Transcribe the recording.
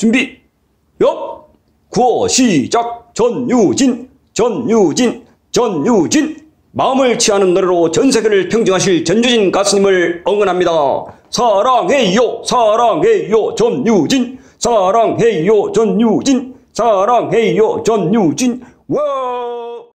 준비, 업! 구호 시작! 전유진. 마음을 취하는 노래로 전 세계를 평정하실 전유진 가수님을 응원합니다. 사랑해요, 사랑해요, 전유진. 사랑해요, 전유진. 사랑해요, 전유진. 와!